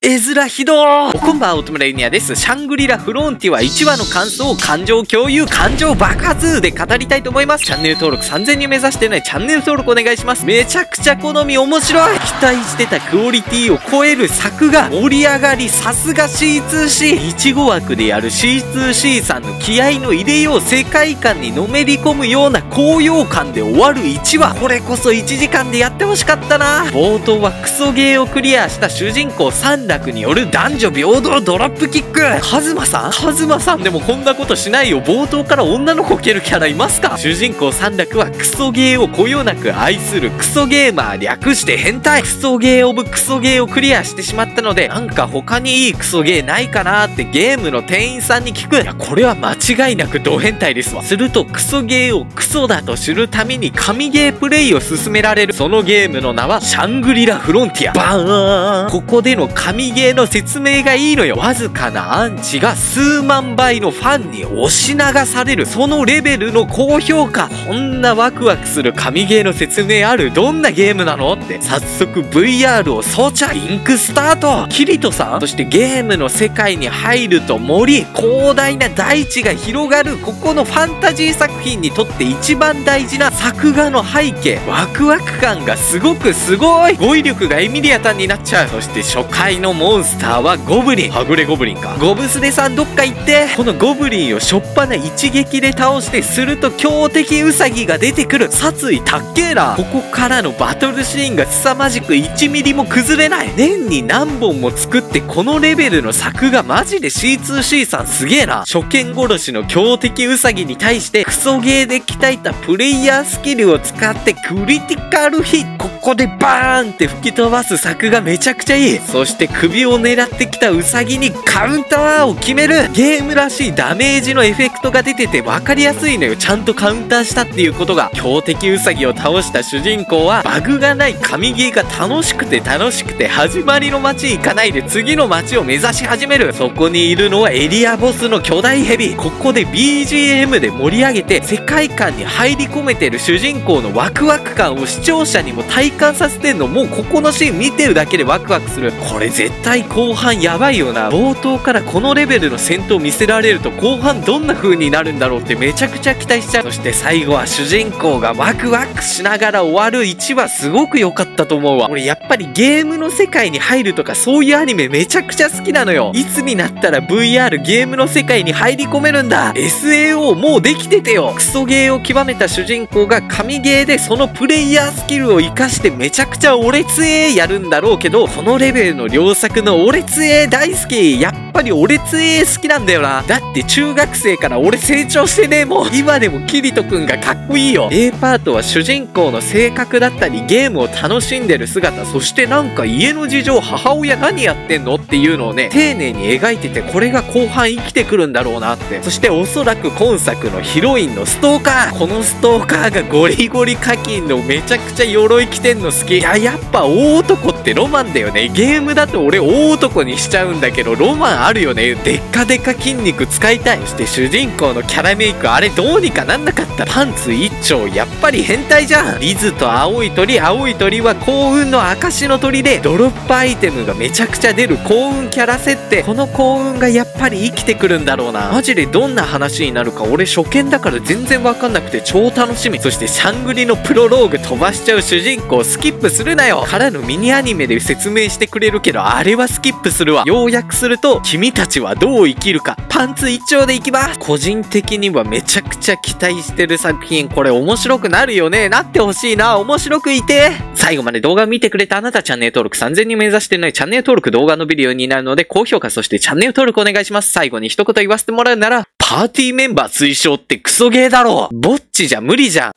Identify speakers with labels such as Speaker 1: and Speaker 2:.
Speaker 1: 絵面ひどー。こんばんは、オトムレイニアです。シャングリラフロンティア1話の感想を感情共有、感情爆発で語りたいと思います。チャンネル登録3000人目指してないチャンネル登録お願いします。めちゃくちゃ好み面白い。期待してたクオリティを超える作画、盛り上がり、さすが C2C。いちご枠でやる C2C さんの気合の入れよう、世界観にのめり込むような高揚感で終わる1話。これこそ1時間でやってほしかったな。冒頭はクソゲーをクリアした主人公三楽による男女平等ドロップキック。カズマさんでもこんなことしないよ。冒頭から女の子蹴るキャラいますか？主人公三楽はクソゲーをこよなく愛するクソゲーマー、略して変態。クソゲーオブクソゲーをクリアしてしまったので、なんか他にいいクソゲーないかなーってゲームの店員さんに聞く。いや、これは間違いなくド変態ですわ。するとクソゲーをクソだと知るために神ゲープレイを進められる。そのゲームの名はシャングリラフロンティア。バーン。ここでの神ゲーの説明がいいのよ。わずかなアンチが数万倍のファンに押し流される。そのレベルの高評価。こんなワクワクする神ゲーの説明ある？どんなゲームなのって。早速 VR を装着。リンクスタート。キリトさん。そしてゲームの世界に入ると森、広大な大地が広がる。ここのファンタジー作品にとって一番大事な作画の背景。ワクワク感がすごくすごい。語彙力がエミリアタンになっちゃう。そして初回のモンスターはゴブリン。はぐれゴブリンか。ゴブスレさんどっか行って。このゴブリンをしょっぱな一撃で倒して、すると強敵ウサギが出てくる。殺意たっけーな。ここからのバトルシーンが凄まじく1ミリも崩れない。年に何本も作ってこのレベルの作画マジで C2C さんすげえな。初見殺しの強敵ウサギに対してクソゲーで鍛えたプレイヤースキルを使ってクリティカルヒット。ここでバーンって吹き飛ばす作画めちゃくちゃいい。そして首を狙ってきたウサギにカウンターを決める。ゲームらしいダメージのエフェクトが出てて分かりやすいのよ。ちゃんとカウンターしたっていうことが。強敵ウサギを倒した主人公はバグがない神ゲーが楽しくて始まりの街行かないで次の街を目指し始める。そこにいるのはエリアボスの巨大ヘビ。ここで BGM で盛り上げて世界観に入り込めてる主人公のワクワク感を視聴者にも体感させてんの。もうここのシーン見てるだけでワクワクする。これ絶対後半やばいよな。冒頭からこのレベルの戦闘見せられると後半どんな風になるんだろうってめちゃくちゃ期待しちゃう。そして最後は主人公がワクワクしながら終わる1話すごく良かったと思うわ。俺やっぱりゲームの世界に入るとかそういうアニメめちゃくちゃ好きなのよ。いつになったら VR ゲームの世界に入り込めるんだ。 SAO もうできててよ。クソゲーを極めた主人公が神ゲーでそのプレイヤースキルを活かしてめちゃくちゃオレツエーやるんだろうけど、このレベルの良作のオレツエー大好き。やっぱりオレツエー好きなんだよな。だって中学生から俺成長してね。もう今でもキリトくんがかっこいいよ。A パートは主人公の性格だったりゲームを楽しんでる姿、そしてなんか家の事情、母親何やってんのっていうのをね丁寧に描いてて、これが後半生きてくるんだろうなって。そしておそらく今作のヒロインのストーカー。このストーカーがゴリゴリ課金のめちゃくちゃ鎧着てんの好き。やっぱ大男ってロマンだよね。ゲームだと俺大男にしちゃうんだけどロマンあるよね。でっかでか筋肉使いたい。そして主人公のキャラメイク、あれどうにかなんなかった。パンツ一丁やっぱり変態じゃん。リズと青い鳥。青い鳥は幸運の証の鳥でドロップアイテムがめちゃくちゃ出る幸運キャラ設定。この幸運がやっぱり生きてくるんだろうな。マジでどんな話になるか俺初見だから全然わかんなくて超楽しみ。そしてシャングリのプロローグ飛ばしちゃう主人公スキップするなよ。からのミニアニメで説明してくれるけどあれはスキップするわ。要約すると君たちはどう生きるか。パンツ一丁でいきます。個人的にはめちゃくちゃ期待してる作品。これ面白くなるよね。なってほしいな。面白くいて。最後まで動画を見てくれたあなた、チャンネル登録3000人目指してないチャンネル登録、動画伸びるようになるので高評価、そしてチャンネル登録お願いします。最後に一言言わせてもらうなら、パーティーメンバー推奨ってクソゲーだろ。ぼっちじゃ無理じゃん。